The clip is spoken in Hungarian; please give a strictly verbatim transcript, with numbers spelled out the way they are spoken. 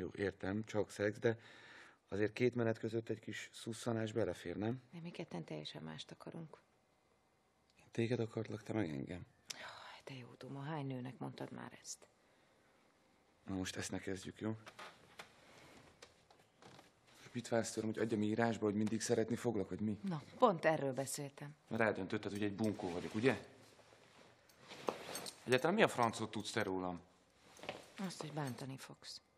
Jó, értem, csak szex, de azért két menet között egy kis szusszanás belefér, nem? De mi ketten teljesen mást akarunk. Én téged akartlak, te meg engem. Jaj, te jó duma, hány nőnek mondtad már ezt? Na most ezt ne kezdjük, jó? Mit vársz tőlem, hogy adjam írásba, hogy mindig szeretni foglak, vagy mi? Na, pont erről beszéltem. Mert eldöntötted, hogy egy bunkó vagyok, ugye? Egyáltalán mi a francot tudsz te rólam? Azt, hogy bántani fogsz.